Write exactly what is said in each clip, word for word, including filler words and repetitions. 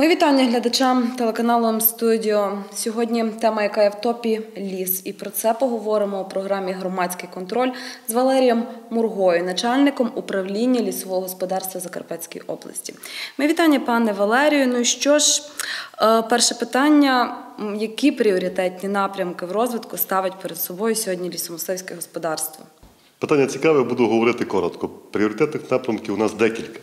Мої вітання глядачам телеканалу М-Студіо. Сьогодні тема, яка є в топі – ліс. І про це поговоримо у програмі «Громадський контроль» з Валерієм Мургою, начальником управління лісового господарства Закарпатської області. Мої вітання, пане Валерію. Ну що ж, перше питання. Які пріоритетні напрямки в розвитку ставить перед собою сьогодні лісомисливське господарство? Питання цікаве, буду говорити коротко. Пріоритетних напрямків у нас декілька.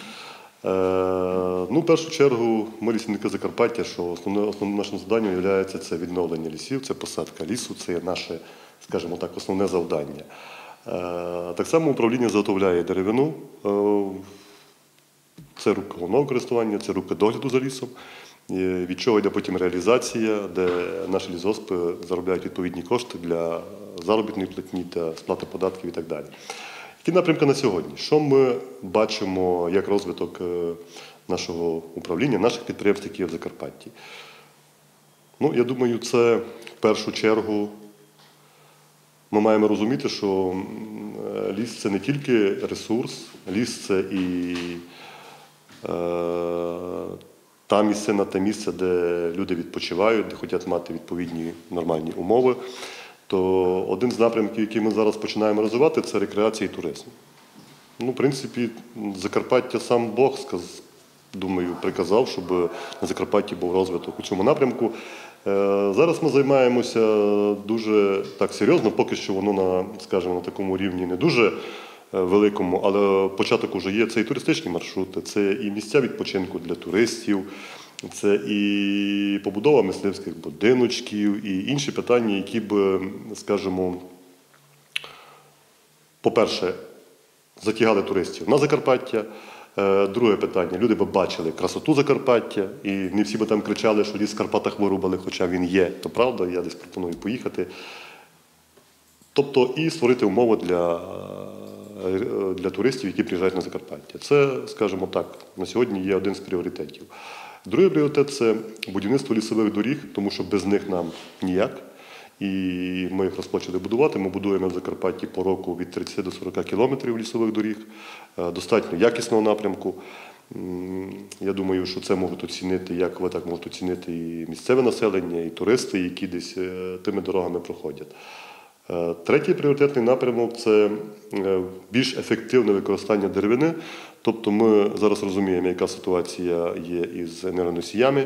Ну, в першу чергу, ми лісівники Закарпаття, що основне, основним нашим завданням є це відновлення лісів, це посадка лісу, це наше, скажімо так, основне завдання. Так само управління заготовляє деревину, це руки головного користування, це руки догляду за лісом, від чого йде потім реалізація, де наші лісгоспи заробляють відповідні кошти для заробітної платні, для сплати податків і так далі. Які напрямки на сьогодні? Що ми бачимо як розвиток нашого управління, наших підприємств, які є в Закарпатті? Ну, я думаю, це в першу чергу ми маємо розуміти, що ліс – це не тільки ресурс, ліс – це і е, та місцина, те місце, де люди відпочивають, де хочуть мати відповідні нормальні умови. То один з напрямків, який ми зараз починаємо розвивати, це рекреація і туризм. Ну, в принципі, Закарпаття сам Бог, думаю, приказав, щоб на Закарпатті був розвиток у цьому напрямку. Зараз ми займаємося дуже так серйозно, поки що воно на, скажімо, на такому рівні не дуже великому, але початок вже є. Це і туристичні маршрути, це і місця відпочинку для туристів, це і побудова мисливських будиночків, і інші питання, які б, скажімо, по-перше, затягали туристів на Закарпаття. Друге питання, люди б бачили красоту Закарпаття, і не всі б там кричали, що ліс в Карпатах вирубали, хоча він є. То правда, я десь пропоную поїхати. Тобто і створити умови для, для туристів, які приїжджають на Закарпаття. Це, скажімо так, на сьогодні є один з пріоритетів. Другий пріоритет – це будівництво лісових доріг, тому що без них нам ніяк. І ми їх розпочали будувати. Ми будуємо в Закарпатті по року від тридцяти до сорока кілометрів лісових доріг, достатньо якісного напрямку. Я думаю, що це можуть оцінити, як ви так можете оцінити і місцеве населення, і туристи, які десь тими дорогами проходять. Третій пріоритетний напрямок – це більш ефективне використання деревини. Тобто ми зараз розуміємо, яка ситуація є із енергоносіями,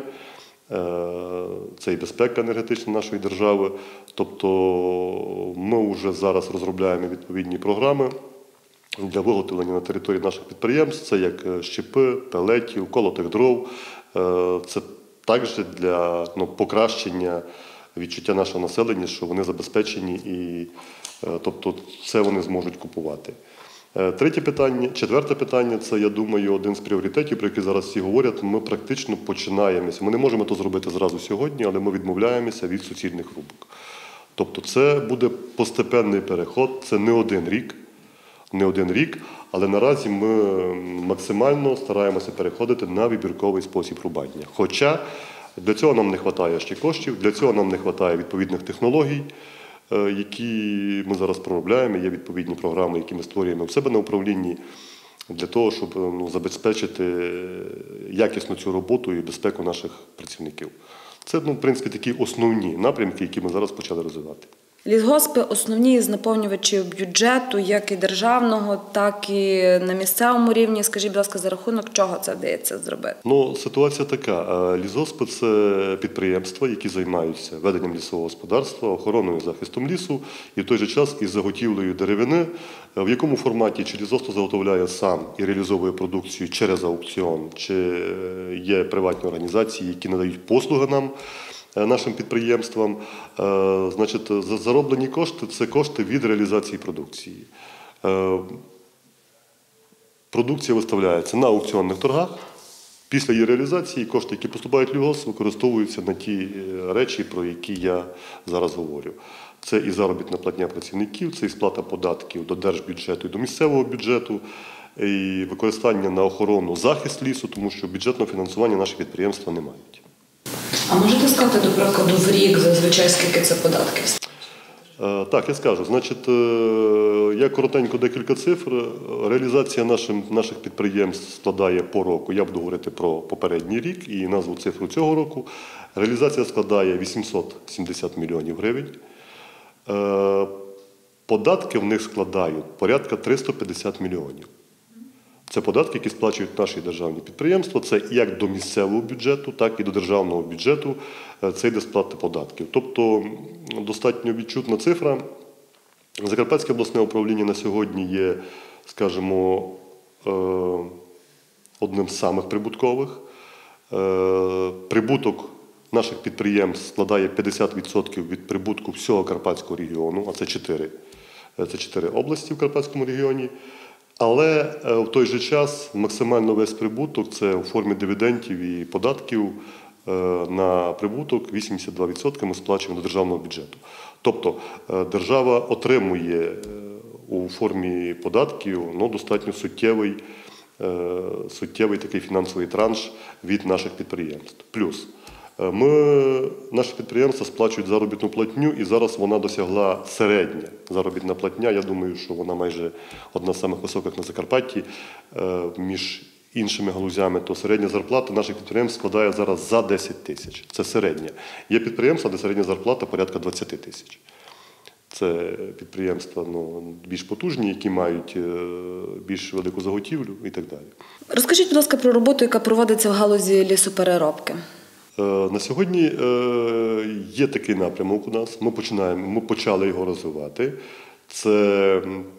це і безпека енергетична нашої держави. Тобто ми вже зараз розробляємо відповідні програми для виготовлення на території наших підприємств. Це як щепи, пелетів, колотих дров. Це також для ну, покращення відчуття нашого населення, що вони забезпечені і тобто це вони зможуть купувати. Третє питання, четверте питання – це, я думаю, один з пріоритетів, про який зараз всі говорять. Ми практично починаємося. Ми не можемо це зробити зразу сьогодні, але ми відмовляємося від суцільних рубок. Тобто це буде постепенний переход, це не один рік, не один рік, але наразі ми максимально стараємося переходити на вибірковий спосіб рубання. Хоча для цього нам не вистачає ще коштів, для цього нам не вистачає відповідних технологій, які ми зараз проробляємо. Є відповідні програми, які ми створюємо в себе на управлінні, для того, щоб ну, забезпечити якісну цю роботу і безпеку наших працівників. Це, ну, в принципі, такі основні напрямки, які ми зараз почали розвивати. Лісгоспи – основні з наповнювачів бюджету, як і державного, так і на місцевому рівні. Скажіть, будь ласка, за рахунок чого це вдається зробити? Ну, ситуація така. Лісгоспи – це підприємства, які займаються веденням лісового господарства, охороною, захистом лісу і в той же час із заготівлею деревини. В якому форматі чи лісгосп заготовляє сам і реалізовує продукцію через аукціон, чи є приватні організації, які надають послуги нам, нашим підприємствам. Значить, зароблені кошти – це кошти від реалізації продукції. Продукція виставляється на аукціонних торгах. Після її реалізації кошти, які поступають в лісгосп, використовуються на ті речі, про які я зараз говорю. Це і заробітна платня працівників, це і сплата податків до держбюджету і до місцевого бюджету, і використання на охорону, захист лісу, тому що бюджетного фінансування наші підприємства не мають. А можете сказати, до прикладу, в рік зазвичай скільки це податків? Е, Так, я скажу. Значить, е, я коротенько декілька цифр. Реалізація нашим, наших підприємств складає по року. Я буду говорити про попередній рік і назву цифру цього року. Реалізація складає вісімсот сімдесят мільйонів гривень. Е, Податки в них складають порядка триста п'ятдесят мільйонів. Це податки, які сплачують наші державні підприємства. Це як до місцевого бюджету, так і до державного бюджету. Це йде сплата податків. Тобто достатньо відчутна цифра. Закарпатське обласне управління на сьогодні є, скажімо, одним з самих прибуткових. Прибуток наших підприємств складає п'ятдесят відсотків від прибутку всього Карпатського регіону, а це чотири, це чотири області в Карпатському регіоні. Але в той же час максимально весь прибуток – це у формі дивідендів і податків на прибуток вісімдесят два відсотки ми сплачуємо до державного бюджету. Тобто держава отримує у формі податків ну, достатньо суттєвий, суттєвий такий фінансовий транш від наших підприємств. Плюс ми, наші підприємства сплачують заробітну платню, і зараз вона досягла середня заробітна платня. Я думаю, що вона майже одна з самих високих на Закарпатті. Між іншими галузями, то середня зарплата наших підприємств складає зараз за десять тисяч. Це середня. Є підприємства, де середня зарплата порядка двадцять тисяч. Це підприємства ну, більш потужні, які мають більш велику заготівлю і так далі. Розкажіть, будь ласка, про роботу, яка проводиться в галузі лісопереробки. На сьогодні є такий напрямок у нас, ми, починаємо, ми почали його розвивати. Це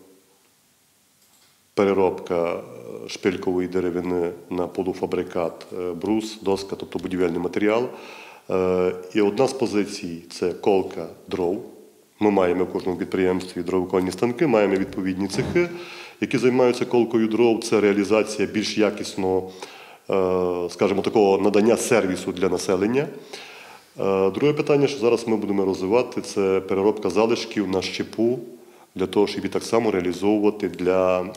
переробка шпилькової деревини на полуфабрикат, брус, доска, тобто будівельний матеріал. І одна з позицій – це колка дров. Ми маємо в кожному підприємстві дровокольні станки, маємо відповідні цехи, які займаються колкою дров. Це реалізація більш якісного, скажімо, такого надання сервісу для населення. Друге питання, що зараз ми будемо розвивати, це переробка залишків на щепу, для того, щоб її так само реалізовувати для,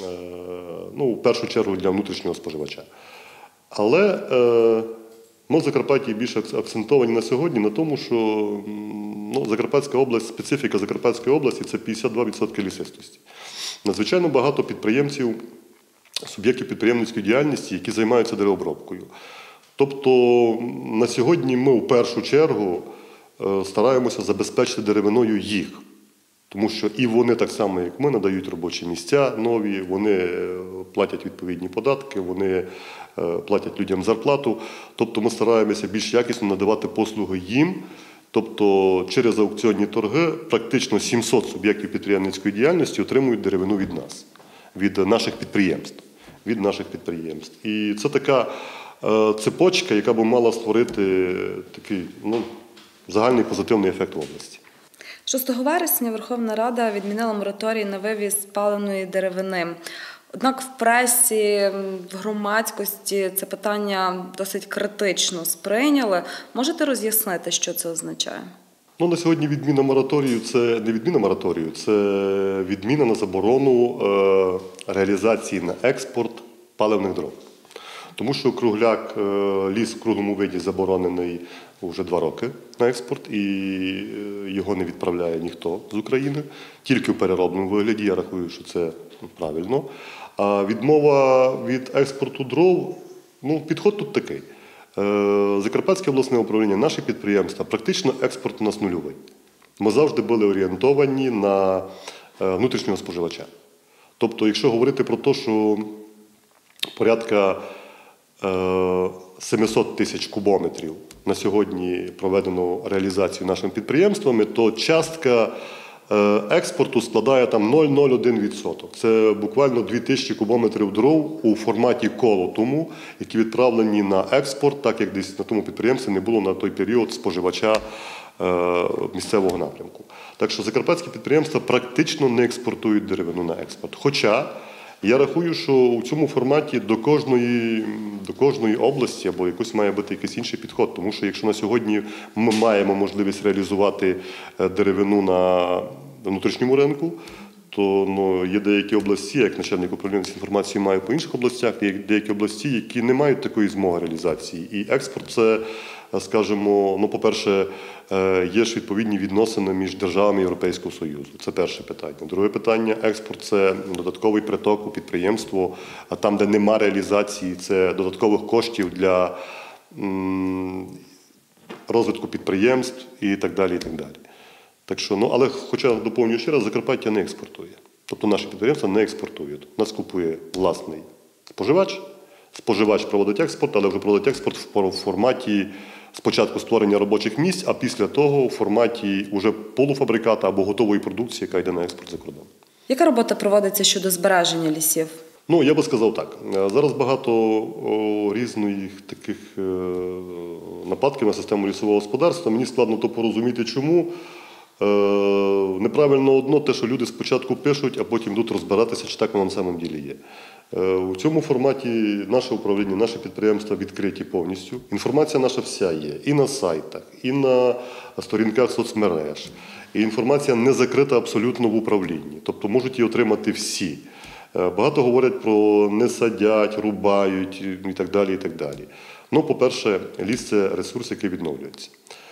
ну, в першу чергу для внутрішнього споживача. Але ми в Закарпатті більше акцентовані на сьогодні на тому, що ну, Закарпатська область, специфіка Закарпатської області – це п'ятдесят два відсотки лісистості. Надзвичайно багато підприємців, суб'єктів підприємницької діяльності, які займаються деревообробкою. Тобто на сьогодні ми в першу чергу стараємося забезпечити деревиною їх. Тому що і вони так само, як ми, надають робочі місця нові, вони платять відповідні податки, вони платять людям зарплату. Тобто ми стараємося більш якісно надавати послуги їм. Тобто через аукціонні торги практично сімсот суб'єктів підприємницької діяльності отримують деревину від нас, від наших підприємств. Від наших підприємств. І це така е, цепочка, яка б мала створити такий ну, загальний позитивний ефект в області. шостого вересня Верховна Рада відмінила мораторій на вивіз паливної деревини. Однак в пресі, в громадськості це питання досить критично сприйняли. Можете роз'яснити, що це означає? Ну, на сьогодні відміна мораторію – це не відміна мораторію, це відміна на заборону е, реалізації на експорт паливних дров. Тому що кругляк, е, ліс в круглому виді заборонений вже два роки на експорт, і його не відправляє ніхто з України, тільки в переробному вигляді, я рахую, що це правильно. А відмова від експорту дров, ну, підход тут такий. Закарпатське обласне управління, наші підприємства, практично експорт у нас нульовий. Ми завжди були орієнтовані на внутрішнього споживача. Тобто, якщо говорити про те, що порядка сімсот тисяч кубометрів на сьогодні проведено реалізацію нашими підприємствами, то частка експорту складає там нуль цілих нуль один відсоток. Це буквально дві тисячі кубометрів дров у форматі колотому, які відправлені на експорт, так як десь на тому підприємстві не було на той період споживача місцевого напрямку. Так що закарпатські підприємства практично не експортують деревину на експорт. Хоча я рахую, що у цьому форматі до кожної, до кожної області або якось має бути якийсь інший підход. Тому що якщо на сьогодні ми маємо можливість реалізувати деревину на внутрішньому ринку, то ну, є деякі області, як начальник управління інформації маю по інших областях, є деякі області, які не мають такої змоги реалізації. І експорт – це скажімо, ну, по-перше, є ж відповідні відносини між державами Європейського Союзу. Це перше питання. Друге питання – експорт – це додатковий приток у підприємство, а там, де нема реалізації, це додаткових коштів для розвитку підприємств і так далі, і так далі. Так що, ну, але, хоча, доповнюю ще раз, Закарпаття не експортує. Тобто наші підприємства не експортують. Нас купує власний споживач, споживач проводить експорт, але вже проводить експорт в форматі спочатку створення робочих місць, а після того в форматі уже полуфабриката або готової продукції, яка йде на експорт за кордон. Яка робота проводиться щодо збереження лісів? Ну, я би сказав так. Зараз багато о, різних таких е, нападків на систему лісового господарства. Мені складно то порозуміти, чому. Е, неправильно одно те, що люди спочатку пишуть, а потім йдуть розбиратися, чи так воно на самом ділі є. Е, у цьому форматі наше управління, наші підприємства відкриті повністю. Інформація наша вся є. І на сайтах, і на сторінках соцмереж. І інформація не закрита абсолютно в управлінні. Тобто можуть її отримати всі. Багато говорять про не садять, рубають і так далі, і так далі. Ну, по-перше, ліс – це ресурс, який відновлюється.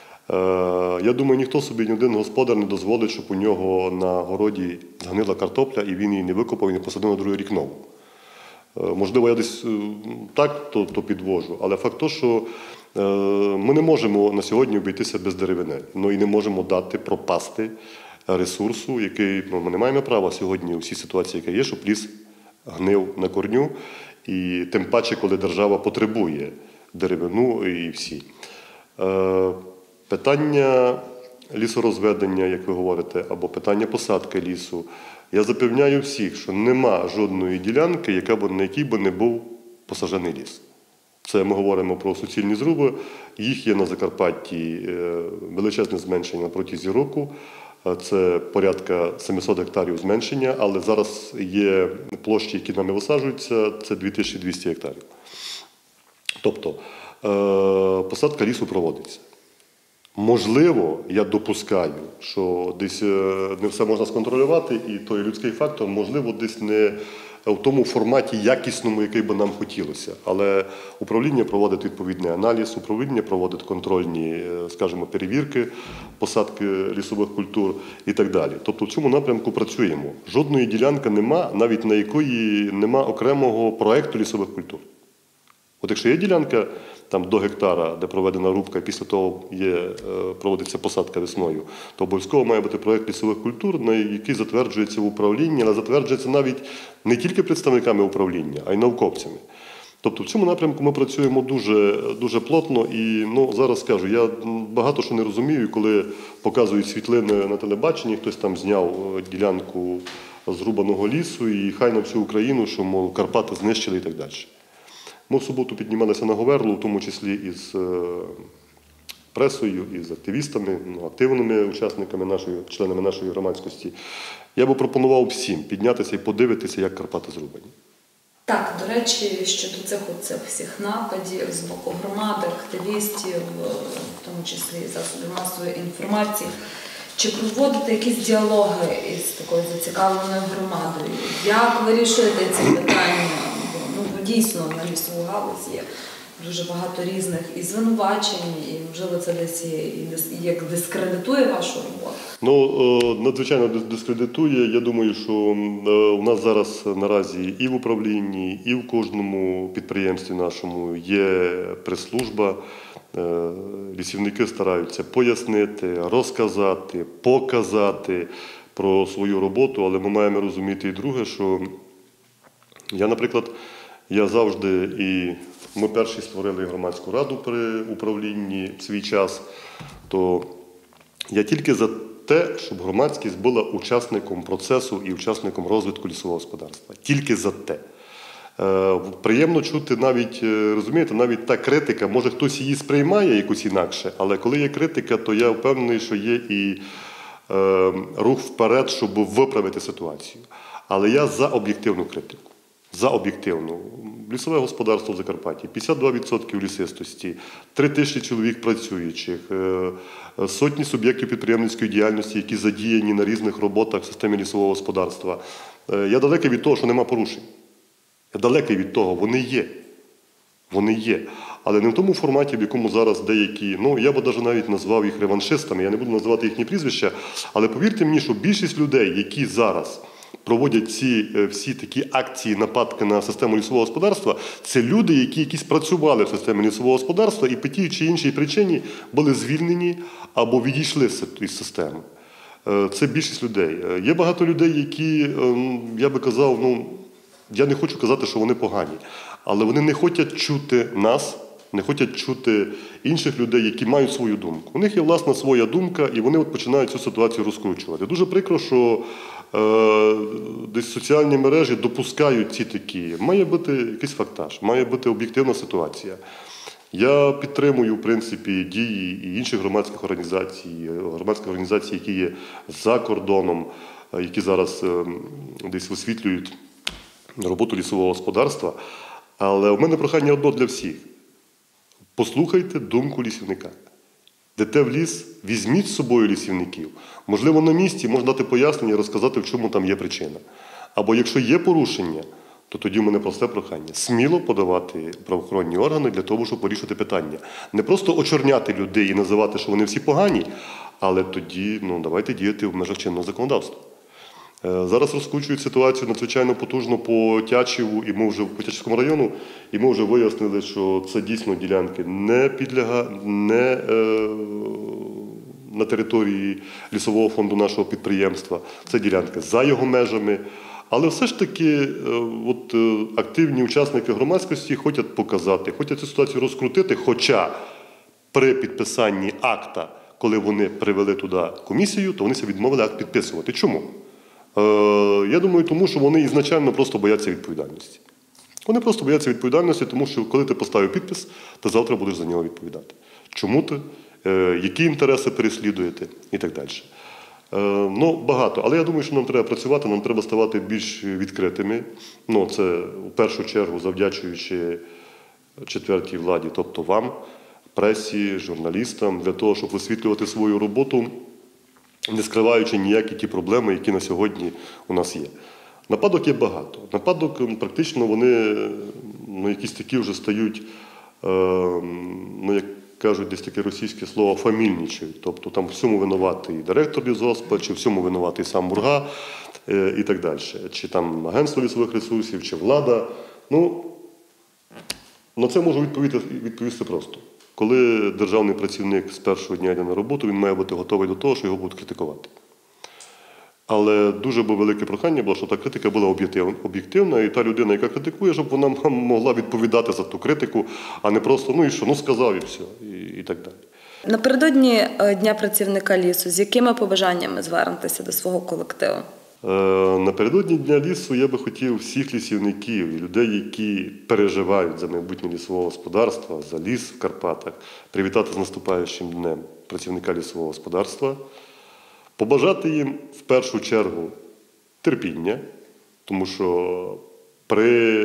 Я думаю, ніхто собі, ні один господар не дозволить, щоб у нього на городі згнила картопля, і він її не викопав і не посадив на другий рік нову. Можливо, я десь так то, то підвожу, але факт то, що ми не можемо на сьогодні обійтися без деревини, ну і не можемо дати пропасти ресурсу, який, ну, ми не маємо права сьогодні у всій ситуації, яка є, щоб ліс гнив на корню, і тим паче, коли держава потребує деревину і всі. Е, питання лісорозведення, як ви говорите, або питання посадки лісу. Я запевняю всіх, що нема жодної ділянки, яка б, на якій би не був посаджений ліс. Це ми говоримо про суцільні зруби. Їх є на Закарпатті величезне зменшення на протязі року. Це порядка сімсот гектарів зменшення, але зараз є площі, які нами висаджуються, це дві тисячі двісті гектарів. Тобто посадка лісу проводиться. Можливо, я допускаю, що десь не все можна сконтролювати, і той людський фактор, можливо, десь не в тому форматі якісному, який би нам хотілося. Але управління проводить відповідний аналіз, управління проводить контрольні, скажімо, перевірки посадки лісових культур і так далі. Тобто в цьому напрямку працюємо. Жодної ділянки нема, навіть на якої нема окремого проєкту лісових культур. От якщо є ділянка там до гектара, де проведена рубка, і після того є, проводиться посадка весною, то обов'язково має бути проєкт лісових культур, на який затверджується в управлінні, але затверджується навіть не тільки представниками управління, а й науковцями. Тобто в цьому напрямку ми працюємо дуже, дуже плотно і, ну, зараз скажу, я багато що не розумію, коли показують світлини на телебаченні, хтось там зняв ділянку зрубаного лісу і хай на всю Україну, що, мов, Карпати знищили і так далі. Ми в суботу піднімалися на Говерлу, в тому числі із пресою, із активістами, ну, активними учасниками нашої, членами нашої громадськості. Я би пропонував всім піднятися і подивитися, як Карпати зрубані. Так, до речі, щодо цих оцих всіх нападів з боку громади, активістів, в тому числі засобів масової інформації, чи проводите якісь діалоги із такою зацікавленою громадою? Як вирішуєте ці питання? Ну, дійсно, на лісову галузь є дуже багато різних і звинувачень, і, можливо, це десь є, і як дискредитує вашу роботу? Ну, надзвичайно дискредитує. Я думаю, що у нас зараз наразі і в управлінні, і в кожному підприємстві нашому є прес-служба. Лісівники стараються пояснити, розказати, показати про свою роботу, але ми маємо розуміти і друге, що я, наприклад, я завжди, і ми перші створили громадську раду при управлінні в свій час, то я тільки за те, щоб громадськість була учасником процесу і учасником розвитку лісового господарства. Тільки за те. Е, приємно чути навіть, розумієте, навіть та критика, може хтось її сприймає якось інакше, але коли є критика, то я впевнений, що є і е, рух вперед, щоб виправити ситуацію. Але я за об'єктивну критику. За об'єктивну. Лісове господарство в Закарпатті, п'ятдесят два відсотки лісистості, три тисячі чоловік працюючих, сотні суб'єктів підприємницької діяльності, які задіяні на різних роботах в системі лісового господарства. Я далекий від того, що нема порушень. Я далекий від того, вони є. Вони є. але не в тому форматі, в якому зараз деякі, ну я б навіть навіть назвав їх реваншистами, я не буду називати їхні прізвища, але повірте мені, що більшість людей, які зараз проводять ці всі такі акції, нападки на систему лісового господарства, це люди, які якісь працювали в системі лісового господарства і по тій чи іншій причині були звільнені або відійшли з системи. Це більшість людей. Є багато людей, які, я би казав, ну, я не хочу казати, що вони погані, але вони не хочуть чути нас, не хочуть чути інших людей, які мають свою думку. У них є власна своя думка, і вони от починають цю ситуацію розкручувати. Дуже прикро, що е, десь соціальні мережі допускають ці такі. Має бути якийсь фактаж, має бути об'єктивна ситуація. Я підтримую, в принципі, дії і інших громадських організацій, громадських організацій, які є за кордоном, які зараз е, десь висвітлюють роботу лісового господарства. Але у мене прохання одно для всіх. Послухайте думку лісівника. Йдете в ліс, візьміть з собою лісівників. Можливо, на місці можна дати пояснення і розказати, в чому там є причина. Або якщо є порушення, то тоді в мене просте прохання. Сміло подавати правоохоронні органи для того, щоб вирішити питання. Не просто очорняти людей і називати, що вони всі погані, але тоді, ну, давайте діяти в межах чинного законодавства. Зараз розкручують ситуацію надзвичайно потужно по Тячеву, і ми вже по Тячівському району, і ми вже вияснили, що це дійсно ділянки не підляга, не е, на території лісового фонду нашого підприємства, це ділянки за його межами. Але все ж таки е, от, е, активні учасники громадськості хочуть показати, хочуть цю ситуацію розкрутити, хоча при підписанні акта, коли вони привели туди комісію, то вони себе відмовили акт підписувати. Чому? Я думаю, тому що вони ізначально просто бояться відповідальності. Вони просто бояться відповідальності, тому що коли ти поставив підпис, ти завтра будеш за нього відповідати. Чому ти, які інтереси переслідуєте і так далі. Ну, багато. Але я думаю, що нам треба працювати, нам треба ставати більш відкритими. Ну, це в першу чергу завдячуючи четвертій владі, тобто вам, пресі, журналістам, для того, щоб висвітлювати свою роботу, не скриваючи ніякі ті проблеми, які на сьогодні у нас є. Нападок є багато. Нападок, практично, вони, ну, якісь такі вже стають, е, ну, як кажуть, десь таке російське слово, фамільничають. Тобто там всьому винуватий директор лісгоспа, чи всьому винуватий сам Мурга е, і так далі. Чи там агентство лісових ресурсів, чи влада. Ну, на це можу відповісти, відповісти просто. Коли державний працівник з першого дня йде на роботу, він має бути готовий до того, що його будуть критикувати. Але дуже би велике прохання було, щоб та критика була об'єктивна, і та людина, яка критикує, щоб вона могла відповідати за ту критику, а не просто, ну і що, ну сказав і все, і, і так далі. Напередодні Дня працівника лісу, з якими побажаннями звернетеся до свого колективу? Напередодні Дня лісу я би хотів всіх лісівників і людей, які переживають за майбутнє лісового господарства, за ліс в Карпатах, привітати з наступаючим днем працівника лісового господарства, побажати їм в першу чергу терпіння, тому що при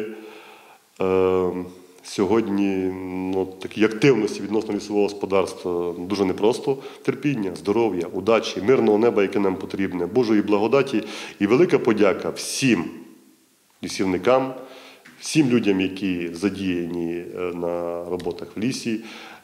е, сьогодні ну, такій активності відносно лісового господарства дуже непросто. Терпіння, здоров'я, удачі, мирного неба, яке нам потрібне, Божої благодаті і велика подяка всім лісівникам, всім людям, які задіяні на роботах в лісі,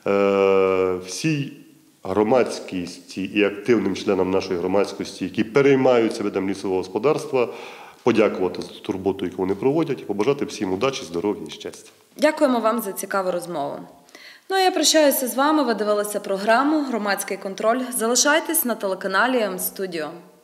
всій громадськості і активним членам нашої громадськості, які переймаються видом лісового господарства, подякувати за ту роботу, яку вони проводять, і побажати всім удачі, здоров'я і щастя. Дякуємо вам за цікаву розмову. Ну а я прощаюся з вами. Ви дивилися програму «Громадський контроль». Залишайтесь на телеканалі М-Студіо.